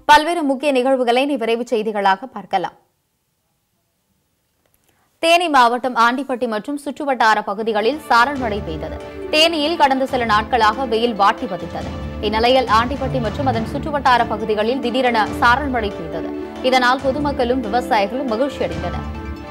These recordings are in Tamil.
பல்வேறு முக்கிய நிகழ்வுகளை விரைவு செய்திகளாக பார்க்கலாம். தேனி மாவட்டம் ஆண்டிப்பட்டி மற்றும் சுற்றுவட்டார பகுதிகளில் சாரல் மழை பெய்தது. தேனியில் கடந்த சில நாட்களாக வெயில் வாட்டி வதைத்தது. இந்நிலையில் ஆண்டிப்பட்டி மற்றும் அதன் சுற்றுவட்டார பகுதிகளில் திடீரென சாரல் மழை பெய்தது. இதனால் பொதுமக்களும் விவசாயிகளும் மகிழ்ச்சியடைந்தனர்.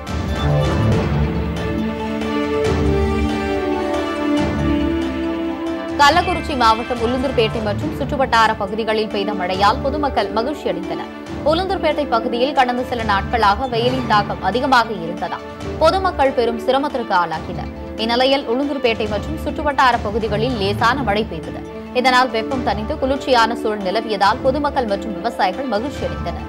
கள்ளக்குறிச்சி மாவட்டம் உளுந்தூர்பேட்டை மற்றும் சுற்றுவட்டார பகுதிகளில் பெய்த மழையால் பொதுமக்கள் மகிழ்ச்சியடைந்தனர். உளுந்தூர்பேட்டை பகுதியில் கடந்த சில நாட்களாக வெயிலின் தாக்கம் அதிகமாக இருந்ததால் பொதுமக்கள் பெரும் சிரமத்திற்கு ஆளாகினர். இந்நிலையில் உளுந்தூர்பேட்டை மற்றும் சுற்றுவட்டார பகுதிகளில் லேசான மழை பெய்தது. இதனால் வெப்பம் தணிந்து குளிர்ச்சியான சூழல் நிலவியதால் பொதுமக்கள் மற்றும் விவசாயிகள் மகிழ்ச்சியடைந்தனர்.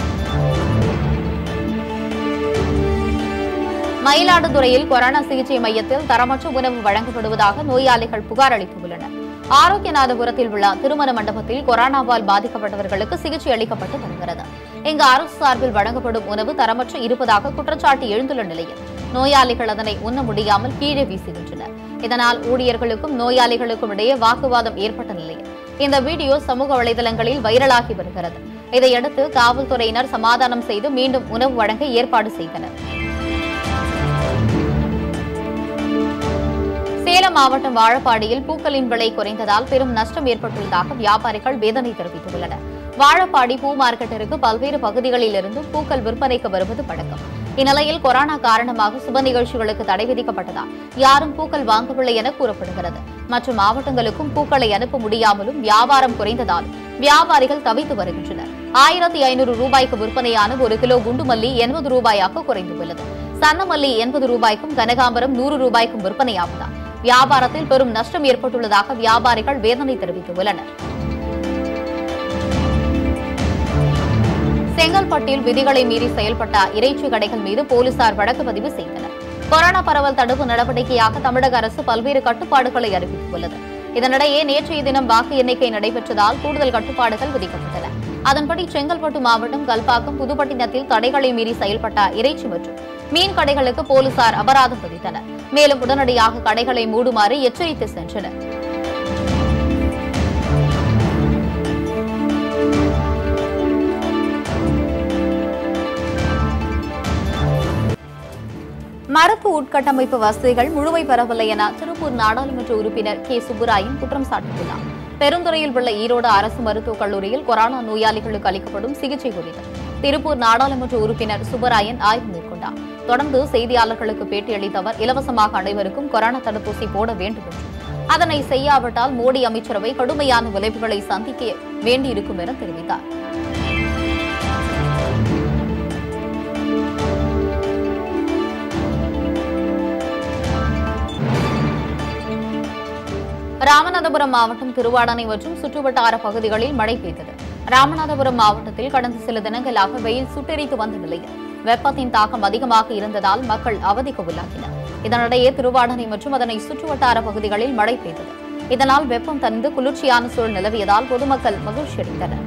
மயிலாடுதுறையில் கொரோனா சிகிச்சை மையத்தில் தரமற்ற உணவு வழங்கப்படுவதாக நோயாளிகள் புகார் அளித்துள்ளனர். ஆரோக்கியநாதபுரத்தில் உள்ள திருமண மண்டபத்தில் கொரோனாவால் பாதிக்கப்பட்டவர்களுக்கு சிகிச்சை அளிக்கப்பட்டு வருகிறது. இங்கு அரசு சார்பில் வழங்கப்படும் உணவு தரமற்று இருப்பதாக குற்றச்சாட்டு எழுந்துள்ள நிலையில் நோயாளிகள் அதனை உண்ண முடியாமல் கீழே வீசுகின்றனர். இதனால் ஊழியர்களுக்கும் நோயாளிகளுக்கும் இடையே வாக்குவாதம் ஏற்பட்ட நிலையில் இந்த வீடியோ சமூக வலைதளங்களில் வைரலாகி வருகிறது. இதையடுத்து காவல்துறையினர் சமாதானம் செய்து மீண்டும் உணவு வழங்க ஏற்பாடு செய்தனர். சேலம் மாவட்டம் வாழப்பாடியில் பூக்களின் விலை குறைந்ததால் பெரும் நஷ்டம் ஏற்பட்டுள்ளதாக வியாபாரிகள் வேதனை தெரிவித்துள்ளனர். வாழப்பாடி பூ மார்க்கெட்டிற்கு பல்வேறு பகுதிகளில் இருந்து பூக்கள் விற்பனைக்கு வருவது பழக்கம். இந்நிலையில் கொரோனா காரணமாக சுப நிகழ்ச்சிகளுக்கு தடை விதிக்கப்பட்டதால் யாரும் பூக்கள் வாங்கவில்லை என கூறப்படுகிறது. மற்ற மாவட்டங்களுக்கும் பூக்களை அனுப்ப முடியாமலும் வியாபாரம் குறைந்ததாலும் வியாபாரிகள் தவித்து வருகின்றனர். 1500 ரூபாய்க்கு விற்பனையான 1 கிலோ குண்டுமல்லி 80 ரூபாயாக குறைந்துள்ளது. சன்னமல்லி 80 ரூபாய்க்கும் கனகாம்பரம் 100 ரூபாய்க்கும் விற்பனையாவதால் வியாபாரத்தில் பெரும் நஷ்டம் ஏற்பட்டுள்ளதாக வியாபாரிகள் வேதனை தெரிவித்துள்ளனர். செங்கல்பட்டில் விதிகளை மீறி செயல்பட்ட இறைச்சி கடைகள் மீது போலீசார் வழக்கு பதிவு செய்தனர். கொரோனா பரவல் தடுப்பு நடவடிக்கையாக தமிழக அரசு பல்வேறு கட்டுப்பாடுகளை அறிவித்துள்ளது. இதனிடையே நேற்றைய தினம் வாக்கு எண்ணிக்கை நடைபெற்றதால் கூடுதல் கட்டுப்பாடுகள் விதிக்கப்பட்டன. அதன்படி செங்கல்பட்டு மாவட்டம் கல்பாக்கம் புதுப்பட்டினத்தில் தடைகளை மீறி செயல்பட்ட இறைச்சி மற்றும் மீன் கடைகளுக்கு போலீசார் அபராதம் விதித்தனர். மேலும் உடனடியாக கடைகளை மூடுமாறு எச்சரித்து சென்றனர். மரபு உட்கட்டமைப்பு வசதிகள் முழுமை பெறவில்லை என திருப்பூர் நாடாளுமன்ற உறுப்பினர் கே சுப்புராயன் குற்றம் சாட்டியுள்ளார். பெருந்துறையில் உள்ள ஈரோடு அரசு மருத்துவக் கல்லூரியில் கொரோனா நோயாளிகளுக்கு அளிக்கப்படும் சிகிச்சை குறித்து திருப்பூர் நாடாளுமன்ற உறுப்பினர் சுப்பராயன் ஆய்வு மேற்கொண்டார். தொடர்ந்து செய்தியாளர்களுக்கு பேட்டியளித்த அவர் இலவசமாக அனைவருக்கும் கொரோனா தடுப்பூசி போட வேண்டும் என்றும் அதனை செய்யாவிட்டால் மோடி அமைச்சரவை கடுமையான விளைவுகளை சந்திக்க வேண்டியிருக்கும் என தெரிவித்தார். ராமநாதபுரம் மாவட்டம் திருவாடனை மற்றும் சுற்றுவட்டார பகுதிகளில் மழை பெய்தது. ராமநாதபுரம் மாவட்டத்தில் கடந்த சில தினங்களாக வெயில் சுட்டெரித்து வந்த நிலையில் வெப்பத்தின் தாக்கம் அதிகமாக இருந்ததால் மக்கள் அவதிக்கு உள்ளாகினர். இதனிடையே திருவாடனை மற்றும் அதனை சுற்றுவட்டார பகுதிகளில் மழை பெய்தது. இதனால் வெப்பம் தணிந்து குளிர்ச்சியான சூழல் நிலவியதால் பொதுமக்கள் மகிழ்ச்சியடைந்தனர்.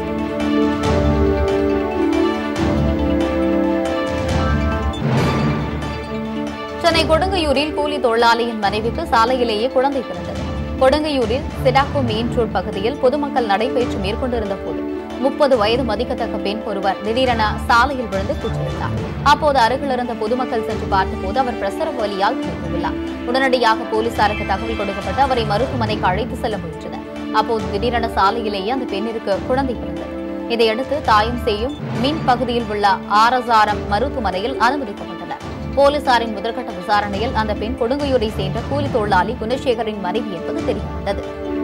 சென்னை கொடுங்கையூரில் கூலி தொழிலாளியின் மனைவிக்கு சாலையிலேயே குழந்தை பிறந்தது. கொடுங்கையூரில் சிடாக்கோ மெயின் ரோட் பகுதியில் பொதுமக்கள் நடைபயிற்சி மேற்கொண்டிருந்த போது 30 வயது மதிக்கத்தக்க பெண் ஒருவர் திடீரென சாலையில் விழுந்து கூச்சலிட்டார். அப்போது அருகில் இருந்த பொதுமக்கள் சென்று பார்த்தபோது அவர் பிரசவ வலியால் தூங்கியுள்ளார். உடனடியாக போலீசாருக்கு தகவல் கொடுக்கப்பட்டு அவரை மருத்துவமனைக்கு அழைத்து செல்ல முயன்றனர். அப்போது திடீரென சாலையிலேயே அந்த பெண்ணிற்கு குழந்தை பிறந்தது. இதையடுத்து தாயும் சேயும் மின் பகுதியில் உள்ள ஆரசாரம் மருத்துவமனையில் அனுமதிக்கப்பட்டனர். போலீசாரின் முதற்கட்ட விசாரணையில் அந்த பெண் கொடுங்கையூரை சேர்ந்த கூலி தொழிலாளி குணசேகரின் மனைவி என்பது தெரியவந்தது.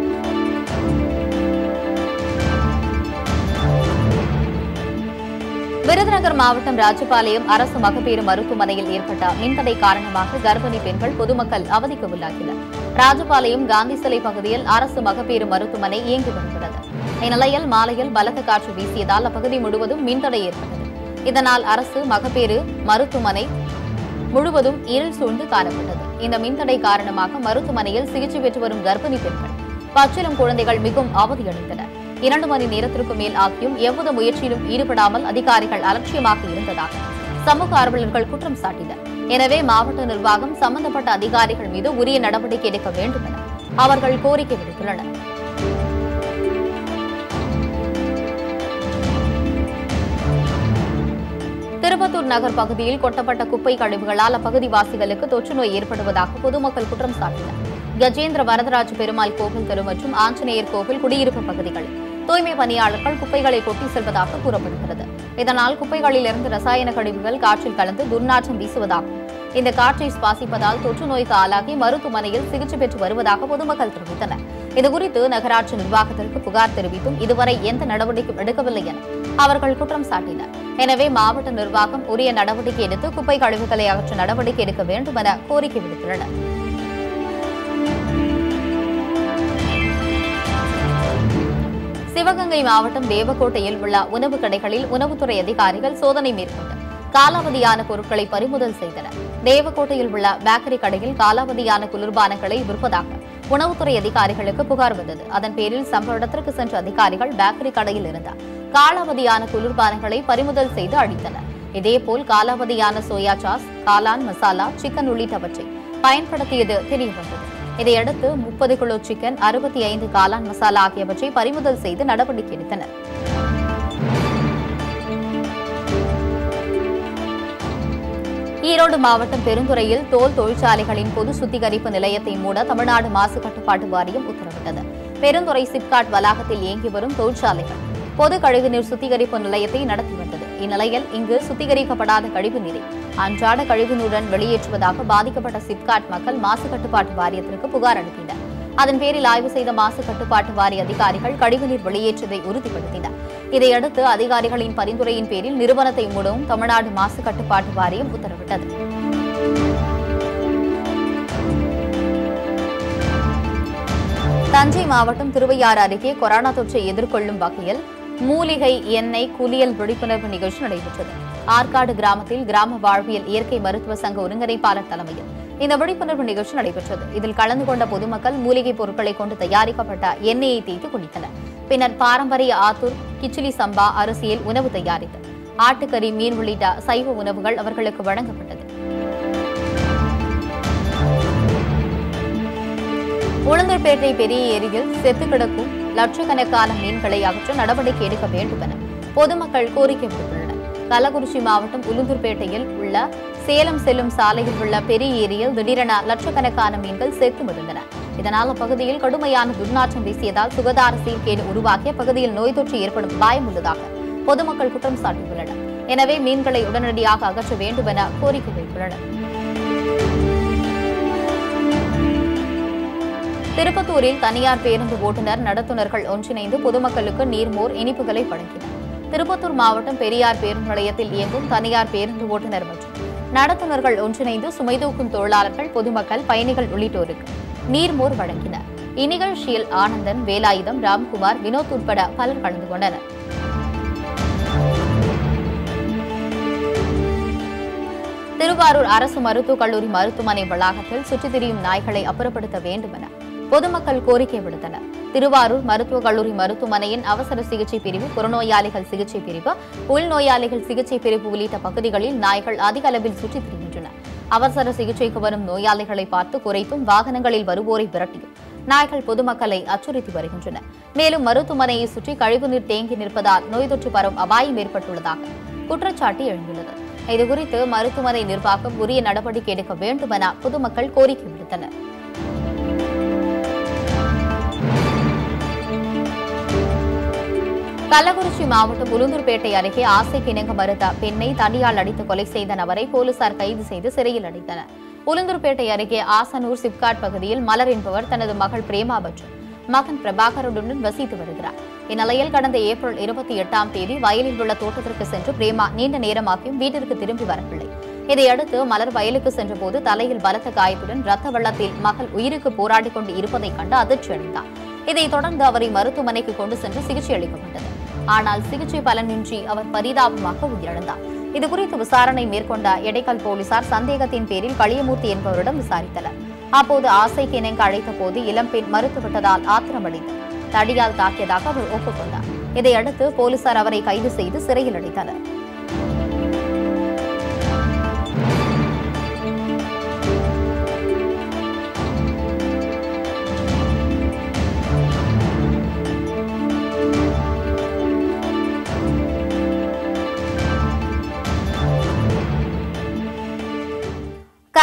விருதுநகர் மாவட்டம் ராஜபாளையம் அரசு மகப்பேறு மருத்துவமனையில் ஏற்பட்ட மின்தடை காரணமாக கர்ப்பிணி பெண்கள் பொதுமக்கள் அவதிக்கு உள்ளாகினர். ராஜபாளையம் காந்தி சிலை பகுதியில் அரசு மகப்பேறு மருத்துவமனை இயங்கி வருகிறது. இந்நிலையில் மாலையில் பலத்த காற்று வீசியதால் அப்பகுதி முழுவதும் மின்தடை ஏற்பட்டது. இதனால் அரசு மகப்பேறு மருத்துவமனை முழுவதும் இருள் சூழ்ந்து காணப்பட்டது. இந்த மின்தடை காரணமாக மருத்துவமனையில் சிகிச்சை பெற்று வரும் கர்ப்பிணி பெண்கள் பச்சிளம் குழந்தைகள் மிகவும் அவதியடைந்தனர். 2 மணி நேரத்திற்கு மேல் ஆகியும் எவ்வித முயற்சியிலும் ஈடுபடாமல் அதிகாரிகள் அலட்சியமாக இருந்ததாக சமூக ஆர்வலர்கள் குற்றம் சாட்டினர். எனவே மாவட்ட நிர்வாகம் சம்பந்தப்பட்ட அதிகாரிகள் மீது உரிய நடவடிக்கை எடுக்க வேண்டும் என அவர்கள் கோரிக்கை விடுத்துள்ளனர். திருப்பத்தூர் நகர் பகுதியில் கொட்டப்பட்ட குப்பை கழிவுகளால் அப்பகுதிவாசிகளுக்கு தொற்று நோய் ஏற்படுவதாக பொதுமக்கள் குற்றம் சாட்டினர். கஜேந்திர வரதராஜ பெருமாள் கோவில் தெரு மற்றும் ஆஞ்சநேயர் கோவில் குடியிருப்பு பகுதிகளில் தூய்மை பணியாளர்கள் குப்பைகளை கொட்டி செல்வதாக கூறப்படுகிறது. இதனால் குப்பைகளிலிருந்து ரசாயன கழிவுகள் காற்றில் கலந்து துர்நாற்றம் வீசுவதாகவும் இந்த காற்றை சுவாசிப்பதால் தொற்று நோய்க்கு ஆளாகி மருத்துவமனையில் சிகிச்சை பெற்று வருவதாக பொதுமக்கள் தெரிவித்தனர். இதுகுறித்து நகராட்சி நிர்வாகத்திற்கு புகார் தெரிவித்தும் இதுவரை எந்த நடவடிக்கையும் எடுக்கவில்லை என அவர்கள் குற்றம் சாட்டினர். எனவே மாவட்ட நிர்வாகம் உரிய நடவடிக்கை எடுத்து குப்பை கழிவுகளை அகற்ற நடவடிக்கை எடுக்க வேண்டும் என கோரிக்கை விடுத்துள்ளனர். சிவகங்கை மாவட்டம் தேவக்கோட்டையில் உள்ள உணவு கடைகளில் உணவுத்துறை அதிகாரிகள் சோதனை மேற்கொண்டு காலாவதியான பொருட்களை பறிமுதல் செய்தனர். தேவக்கோட்டையில் உள்ள பேக்கரி கடையில் காலாவதியான குளிர்பானங்களை விற்பதாக உணவுத்துறை அதிகாரிகளுக்கு புகார் வந்தது. அதன் பேரில் சம்பவ இடத்திற்கு சென்ற அதிகாரிகள் பேக்கரி கடையில் இருந்த காலாவதியான குளிர்பானங்களை பறிமுதல் செய்து அழித்தனர். இதேபோல் காலாவதியான சோயா சாஸ், காளான் மசாலா, சிக்கன் உள்ளிட்டவற்றை பயன்படுத்தியது தெரியவந்தது. இதையடுத்து 30 கிலோ சிக்கன், 65 காளான் மசாலா ஆகியவற்றை பறிமுதல் செய்து நடவடிக்கை எடுத்தனர். ஈரோடு மாவட்டம் பெருந்துறையில் தோல் தொழிற்சாலைகளின் பொது சுத்திகரிப்பு நிலையத்தை மூட தமிழ்நாடு மாசு கட்டுப்பாட்டு வாரியம் உத்தரவிட்டது. பெருந்துறை சிப்காட் வளாகத்தில் இயங்கி வரும் தொழிற்சாலைகள் பொது கழிவுநீர் சுத்திகரிப்பு நிலையத்தை நடத்தி வந்தது. இந்நிலையில் இங்கு சுத்திகரிக்கப்படாத கழிவுநீரை அன்றாட கழிவுநீருடன் வெளியேற்றுவதாக பாதிக்கப்பட்ட சிப்காட் மக்கள் மாசு கட்டுப்பாட்டு வாரியத்திற்கு புகார் அளித்தனர். அதன் பேரில் ஆய்வு செய்த மாசு கட்டுப்பாட்டு வாரிய அதிகாரிகள் கழிவுநீர் வெளியேற்றதை உறுதிப்படுத்தினர். இதையடுத்து அதிகாரிகளின் பரிந்துரையின் பேரில் நிறுவனத்தை மூடவும் தமிழ்நாடு மாசு கட்டுப்பாட்டு வாரியம் உத்தரவிட்டது. தஞ்சை மாவட்டம் திருவையாறு அருகே கொரோனா தொற்றை எதிர்கொள்ளும் வகையில் மூலிகை எண்ணெய் குளியல் விழிப்புணர்வு நிகழ்ச்சி நடைபெற்றது. ஆற்காடு கிராமத்தில் கிராம வாழ்வியல் இயற்கை மருத்துவ சங்க ஒருங்கிணைப்பாளர் தலைமையில் இந்த விழிப்புணர்வு நிகழ்ச்சி நடைபெற்றது. இதில் கலந்து கொண்ட பொதுமக்கள் மூலிகை பொருட்களை கொண்டு தயாரிக்கப்பட்ட எண்ணெயை தேய்த்து குடித்தனர். பின்னர் பாரம்பரிய ஆத்தூர் கிச்சிலி சம்பா அரிசியில் உணவு தயாரித்து ஆட்டுக்கறி, மீன் உள்ளிட்ட சைவ உணவுகள் அவர்களுக்கு வழங்கப்பட்டது. உளுந்தூர்பேட்டை பெரிய ஏரியில் செத்து கிடக்கும் லட்சக்கணக்கான மீன்களை அகற்ற நடவடிக்கை எடுக்க வேண்டும் என பொதுமக்கள் கோரிக்கை விடுத்துள்ளனர். கள்ளக்குறிச்சி மாவட்டம் உளுந்தூர்பேட்டையில் உள்ள சேலம் செல்லும் சாலையில் உள்ள பெரிய ஏரியில் திடீரென லட்சக்கணக்கான மீன்கள் செத்து மிதந்தன. இதனால் அப்பகுதியில் கடுமையான துர்நாற்றம் வீசியதால் சுகாதார சீர்கேடு உருவாக்கி அப்பகுதியில் நோய் தொற்று ஏற்படும் அபாயம் உள்ளதாக பொதுமக்கள் குற்றம் சாட்டியுள்ளனர். எனவே மீன்களை உடனடியாக அகற்ற வேண்டும் என கோரிக்கை வைத்துள்ளனர். திருப்பத்தூரில் தனியார் பேருந்து ஓட்டுநர் நடத்துனர்கள் ஒன்றிணைந்து பொதுமக்களுக்கு நீர்மோர் இனிப்புகளை வழங்கினர். திருப்பத்தூர் மாவட்டம் பெரியார் பேருந்து நிலையத்தில் இயங்கும் தனியார் பேருந்து ஓட்டுநர் மற்றும் நடத்துனர்கள் ஒன்றிணைந்து சுமை தூக்கும் தொழிலாளர்கள், பொதுமக்கள், பயணிகள் உள்ளிட்டோருக்கு நீர்மோர் வழங்கினர். இந்நிகழ்ச்சியில் ஆனந்தன், வேலாயுதம், ராம்குமார், வினோத் உட்பட பலர் கலந்து கொண்டனர். திருவாரூர் அரசு மருத்துவக் கல்லூரி மருத்துவமனை வளாகத்தில் சுற்றித் திரியும் நாய்களை அப்புறப்படுத்த வேண்டும் என பொதுமக்கள் கோரிக்கை விடுத்தனர். திருவாரூர் மருத்துவக் கல்லூரி மருத்துவமனையின் அவசர சிகிச்சை பிரிவு, புறநோயாளிகள் சிகிச்சை பிரிவு, உள்நோயாளிகள் சிகிச்சை பிரிவு உள்ளிட்ட பகுதிகளில் நாய்கள் அதிக அளவில் சுற்றித் திரிகின்றன. அவசர சிகிச்சைக்கு வரும் நோயாளிகளை பார்த்து குறைத்தும் வாகனங்களில் வருவோரை விரட்டியும் நாய்கள் பொதுமக்களை அச்சுறுத்தி வருகின்றன. மேலும் மருத்துவமனையை சுற்றி கழிவுநீர் தேங்கி நிற்பதால் நோய் தொற்று பரவும் அபாயம் ஏற்பட்டுள்ளதாக குற்றச்சாட்டு எழுந்துள்ளது. இதுகுறித்து மருத்துவமனை நிர்வாகம் உரிய நடவடிக்கை எடுக்க வேண்டும் என பொதுமக்கள் கோரிக்கை விடுத்தனர். கள்ளக்குறிச்சி மாவட்டம் உளுந்தூர்பேட்டை அருகே ஆசைக்கு இணங்க மறுத்த பெண்ணை தடியால் அடித்து கொலை செய்த நபரை போலீசார் கைது செய்து சிறையில் அடைத்தனர். உளுந்தூர்பேட்டை அருகே ஆசனூர் சிப்காட் பகுதியில் மலர் என்பவர் தனது மகள் பிரேமா மற்றும் மகன் பிரபாகருடன் வசித்து வருகிறார். இந்நிலையில் கடந்த ஏப்ரல் 28ஆம் தேதி வயலில் உள்ள தோட்டத்திற்கு சென்று பிரேமா நீண்ட நேரமாகியும் வீட்டிற்கு திரும்பி வரவில்லை. இதையடுத்து மலர் வயலுக்கு சென்றபோது தலையில் பலத்த காயத்துடன் ரத்த வெள்ளத்தில் மகள் உயிருக்கு போராடிக் கொண்டு இருப்பதைக் கண்டு அதிர்ச்சி அடைந்தார். இதைத் தொடர்ந்து அவரை மருத்துவமனைக்கு கொண்டு சென்று சிகிச்சை அளிக்கப்பட்டது. ஆனால் சிகிச்சை பலனின்றி அவர் பரிதாபமாக உயிரிழந்தார். இதுகுறித்து விசாரணை மேற்கொண்ட எடைக்கல் போலீசார் சந்தேகத்தின் பேரில் களியமூர்த்தி என்பவரிடம் விசாரித்தனர். அப்போது ஆசைக்கு இணங்க அழைத்த போது இளம்பெண் மறுத்துவிட்டதால் ஆத்திரமடைந்து தடியால் தாக்கியதாக அவர் ஒப்புக்கொண்டார். இதையடுத்து போலீசார் அவரை கைது செய்து சிறையில் அடைத்தனர்.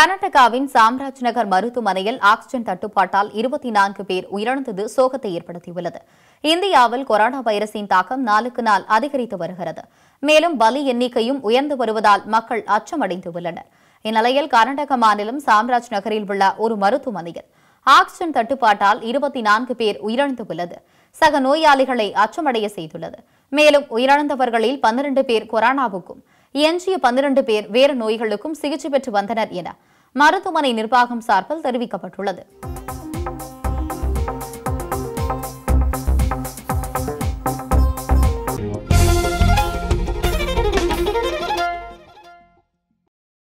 கர்நாடகாவின் சாம்ராஜ் நகர் மருத்துவமனையில் ஆக்ஸிஜன் தட்டுப்பாட்டால் 24 பேர் உயிரிழந்தது சோகத்தை ஏற்படுத்தியுள்ளது. இந்தியாவில் கொரோனா வைரஸின் தாக்கம் நாளுக்கு நாள் அதிகரித்து வருகிறது. மேலும் பலி எண்ணிக்கையும் உயர்ந்து வருவதால் மக்கள் அச்சமடைந்துள்ளனர். இந்நிலையில் கர்நாடக மாநிலம் சாம்ராஜ் நகரில் உள்ள ஒரு மருத்துவமனையில் ஆக்ஸிஜன் தட்டுப்பாட்டால் 24 பேர் உயிரிழந்துள்ளது சக நோயாளிகளை அச்சமடைய செய்துள்ளது. மேலும் உயிரிழந்தவர்களில் 12 பேர் கொரோனாவுக்கும் எஞ்சிய 12 பேர் வேறு நோய்களுக்கும் சிகிச்சை பெற்று வந்தனர் என மருத்துவமனை நிர்வாகம் சார்பில் தெரிவிக்கப்பட்டுள்ளது.